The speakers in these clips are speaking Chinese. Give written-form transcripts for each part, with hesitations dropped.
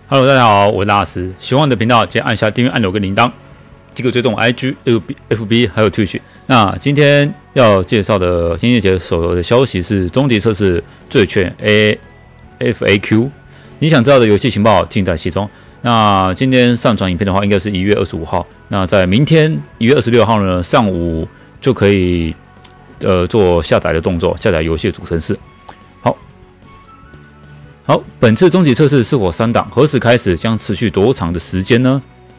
Hello， 大家好，我是拉斯。喜欢我的频道，请按下订阅按钮跟铃铛，记得追踪我 IG、FB 还有 Twitch。那今天要介绍的新解手游的消息是终极测试最全 FAQ。你想知道的游戏情报尽在其中。那今天上传影片的话，应该是1月25号。那在明天1月26号呢，上午就可以做下载的动作，下载游戏的主程式。好，本次终极测试是否3档？何时开始？将持续多长的时间呢？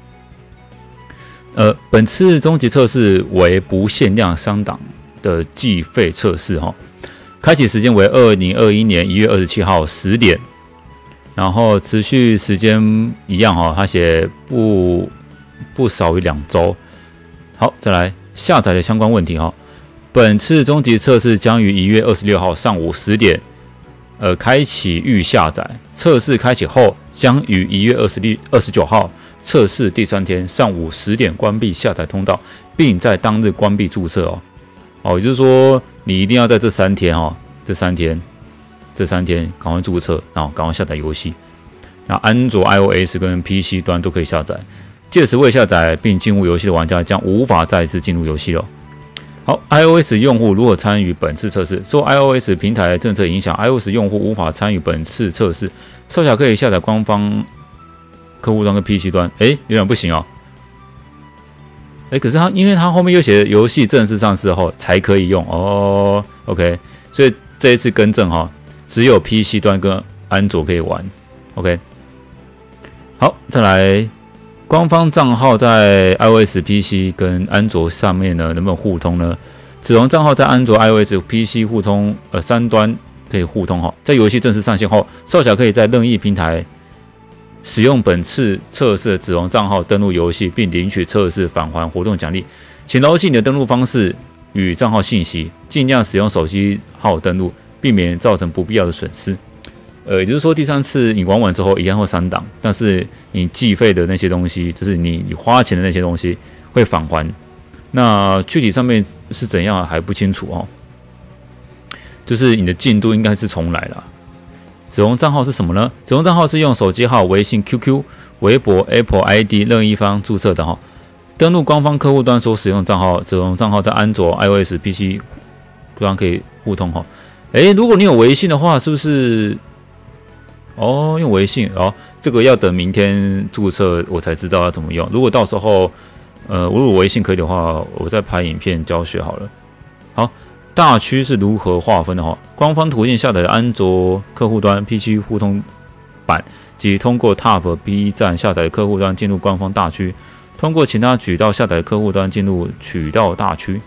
本次终极测试为不限量3档的计费测试哈，开启时间为2021年1月27号10点，然后持续时间一样哈，它写不少于2周。好，再来下载的相关问题哈，本次终极测试将于1月26号上午10点。开启预下载，测试开启后将于1月29号测试第3天上午10点关闭下载通道，并在当日关闭注册也就是说你一定要在这3天这三天赶快注册，然后赶快下载游戏。那安卓、iOS 跟 PC 端都可以下载。届时未下载并进入游戏的玩家将无法再次进入游戏了。好 ，iOS 用户如何参与本次测试？受 iOS 平台政策影响 ，iOS 用户无法参与本次测试。少侠可以下载官方客户端跟 PC 端，原来不行哦。可是因为它后面又写游戏正式上市后才可以用哦。OK， 所以这一次更正只有 PC 端跟安卓可以玩。OK， 好，再来。官方账号在 iOS、PC 跟安卓上面呢，能不能互通呢？子龙账号在安卓、iOS、PC 互通，3端可以互通在游戏正式上线后，少侠可以在任意平台使用本次测试的子龙账号登录游戏，并领取测试返还活动奖励。请牢记你的登录方式与账号信息，尽量使用手机号登录，避免造成不必要的损失。也就是说，第3次你玩完之后一样会3档，但是你计费的那些东西，就是你花钱的那些东西会返还。那具体上面是怎样还不清楚就是你的进度应该是重来了。子龙账号是什么呢？子龙账号是用手机号、微信、QQ、微博、Apple ID 任一方注册的登录官方客户端所使用的账号，子龙账号在安卓、iOS、PC 端可以互通如果你有微信的话，是不是？用微信这个要等明天注册我才知道要怎么用。如果到时候如果微信可以的话，我再拍影片教学好了。好，大区是如何划分的官方途径下载的安卓客户端、PC 互通版及通过 Top、B 站下载的客户端进入官方大区，通过其他渠道下载的客户端进入渠道大区。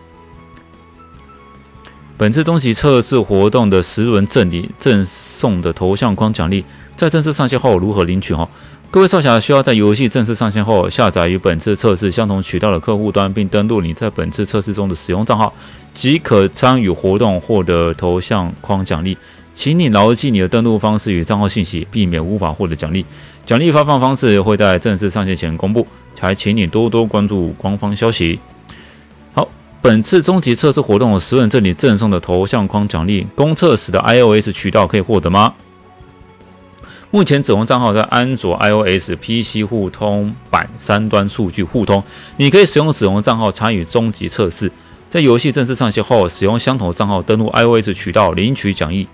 本次终极测试活动的10轮赠礼赠送的头像框奖励，在正式上线后如何领取各位少侠需要在游戏正式上线后下载与本次测试相同渠道的客户端，并登录你在本次测试中的使用账号，即可参与活动获得头像框奖励。请你牢记你的登录方式与账号信息，避免无法获得奖励。奖励发放方式会在正式上线前公布，还请你多多关注官方消息。本次终极测试活动的10人赠礼赠送的头像框奖励，公测时的 iOS 渠道可以获得吗？目前子龙账号在安卓、iOS、PC 互通版3端数据互通，你可以使用子龙账号参与终极测试。在游戏正式上线后，使用相同的账号登录 iOS 渠道领取奖励，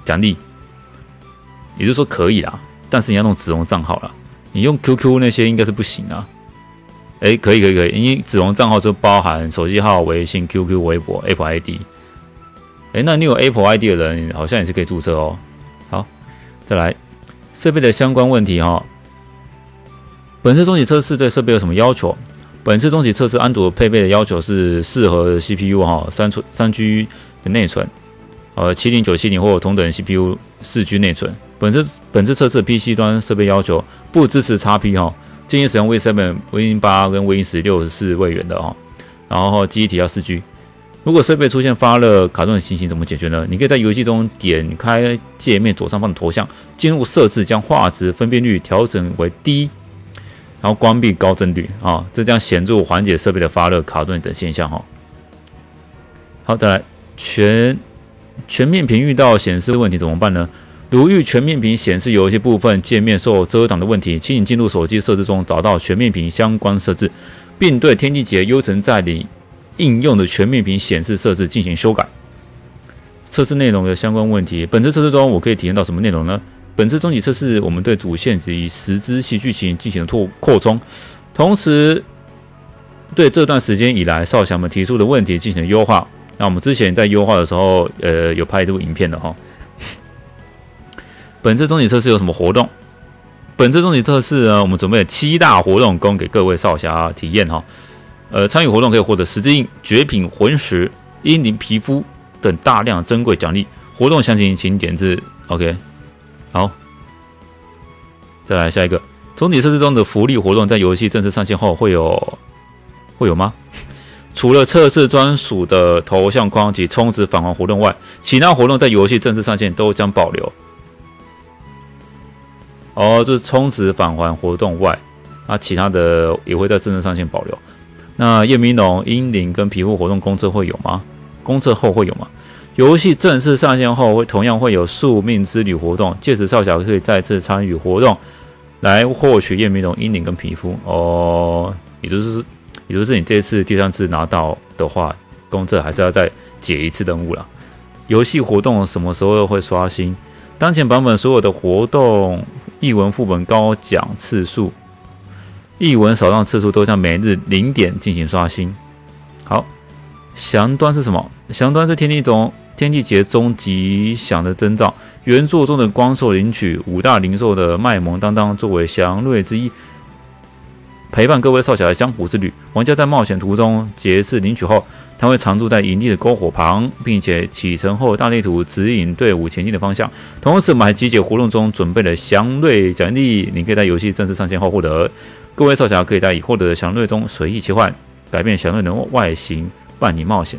也就是说可以啦，但是你要用子龙账号啦，你用 QQ 那些应该是不行啊。可以，因为子龙账号就包含手机号、微信、QQ、微博、Apple ID。那你有 Apple ID 的人，好像也是可以注册好，再来设备的相关问题本次终极测试对设备有什么要求？本次终极测试安卓配备的要求是适合 CPU 3G 的内存，70970或同等 CPU 4G 内存。本次测试 PC 端设备要求不支持 XP 建议使用 Win7、Win8 跟 Win16 位元的然后记忆体要4G。如果设备出现发热卡顿的情形，怎么解决呢？你可以在游戏中点开界面左上方的头像，进入设置，将画质分辨率调整为低，然后关闭高帧率这将显著缓解设备的发热、卡顿等现象好，再来全面屏遇到显示问题怎么办呢？ 如遇全面屏显示游戏部分界面受遮挡的问题，请你进入手机设置中找到全面屏相关设置，并对天地劫优层在领应用的全面屏显示设置进行修改。测试内容的相关问题，本次测试中我可以体验到什么内容呢？本次终极测试，我们对主线及10支系剧情进行了扩充，同时对这段时间以来少侠们提出的问题进行了优化。那我们之前在优化的时候，有拍这部影片的哈。本次终极测试有什么活动？本次终极测试呢，我们准备了7大活动供给各位少侠体验哈。参与活动可以获得10支印、绝品魂石、英灵皮肤等大量珍贵奖励。活动详情请点字。OK， 好，再来下一个。终极测试中的福利活动在游戏正式上线后会有吗？除了测试专属的头像框及充值返还活动外，其他活动在游戏正式上线都将保留。这是充值返还活动外，那其他的也会在正式上线保留。那夜明龙、英灵跟皮肤活动公测会有吗？公测后会有吗？游戏正式上线后同样会有宿命之旅活动，届时少侠可以再次参与活动来获取夜明龙、英灵跟皮肤也就是你这次第3次拿到的话，公测还是要再解一次任务啦。游戏活动什么时候会刷新？当前版本所有的活动译文副本高奖次数、译文少让次数都将每日0点进行刷新。好，详端是什么？详端是天地劫中吉祥的征兆。原作中的光兽领取5大灵兽的卖萌当当作为祥瑞之一，陪伴各位少侠的江湖之旅。玩家在冒险途中劫势领取后，他会常驻在营地的篝火旁，并且启程后大地图指引队伍前进的方向。同时，我们还集结活动中准备的祥瑞奖励，你可以在游戏正式上线后获得。各位少侠可以在已获得的祥瑞中随意切换，改变祥瑞的外形，伴你冒险。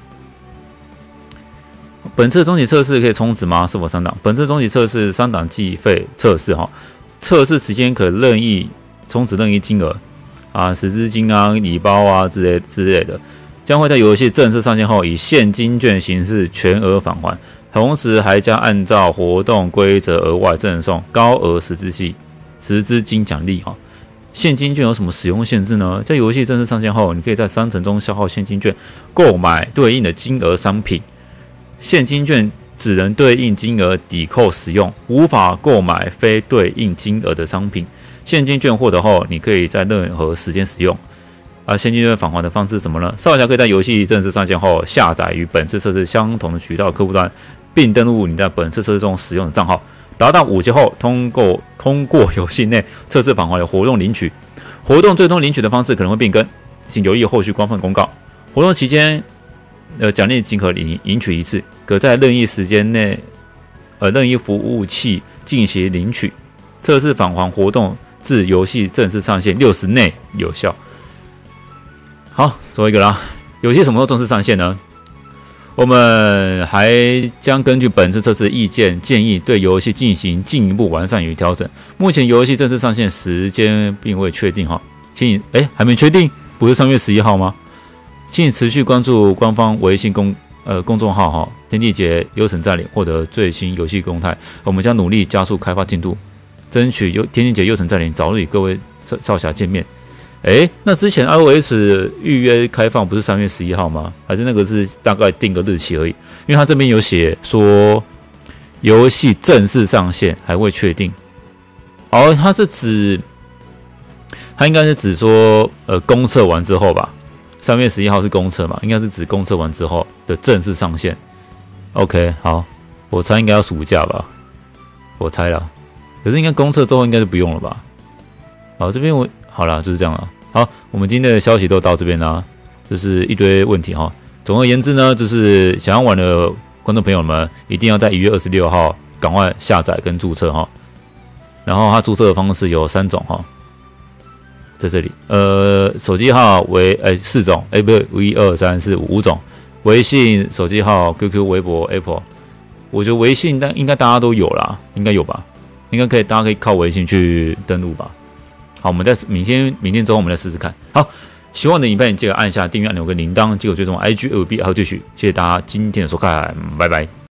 本次终极测试可以充值吗？是否3档？本次终极测试3档计费测试哈，测试时间可任意充值任意金额10支金啊、礼包啊之类的，将会在游戏正式上线后以现金券形式全额返还，同时还将按照活动规则额外赠送高额10支金奖励哈。现金券有什么使用限制呢？在游戏正式上线后，你可以在商城中消耗现金券购买对应的金额商品。现金券只能对应金额抵扣使用，无法购买非对应金额的商品。现金券获得后，你可以在任何时间使用。现金券返还的方式是什么呢？少侠可以在游戏正式上线后下载与本次测试相同的渠道客户端，并登录你在本次测试中使用的账号。达到5级后，通过游戏内测试返还的活动领取。活动最终领取的方式可能会变更，请留意后续官方公告。活动期间，奖励仅可领取一次，可在任意时间内，任意服务器进行领取。测试返还活动自游戏正式上线60内有效。好，最后一个啦，游戏什么时候正式上线呢？我们还将根据本次测试意见建议，对游戏进行进一步完善与调整。目前游戏正式上线时间并未确定哈，请还没确定，不是3月11号吗？请持续关注官方微信公众号哈，天地劫优城占领，获得最新游戏动态。我们将努力加速开发进度，争取天地劫优城占领早日与各位少侠见面。那之前 iOS 预约开放不是3月11号吗？还是那个是大概定个日期而已？因为他这边有写说游戏正式上线还未确定。他是指他应该是指说公测完之后吧？3月11号是公测嘛？应该是指公测完之后的正式上线。OK， 好，我猜应该要暑假吧？我猜啦。可是应该公测之后应该就不用了吧？好，这边好啦，就是这样了。好，我们今天的消息都到这边啦，就是一堆问题哈。总而言之呢，就是想要玩的观众朋友们，一定要在1月26号赶快下载跟注册哈。然后它注册的方式有3种哈，在这里，手机号为4种，不是1、2、3、4、5种。微信、手机号、QQ、微博、Apple， 我觉得微信应该大家都有啦，应该有吧？应该可以，大家可以靠微信去登录吧。好，我们在明天之后我们再试试看。好，喜欢我的影片，记得按下订阅按钮跟铃铛，记得追踪IG、FB 还有继续。谢谢大家今天的收看，拜拜。